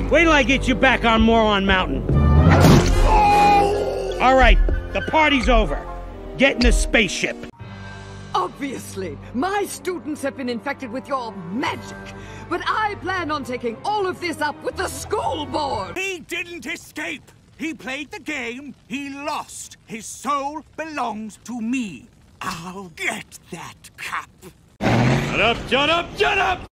Wait till I get you back on Moron Mountain. All right, the party's over. Get in the spaceship. Obviously, my students have been infected with your magic, but I plan on taking all of this up with the school board. He didn't escape. He played the game. He lost. His soul belongs to me. I'll get that cup. Shut up, shut up, shut up!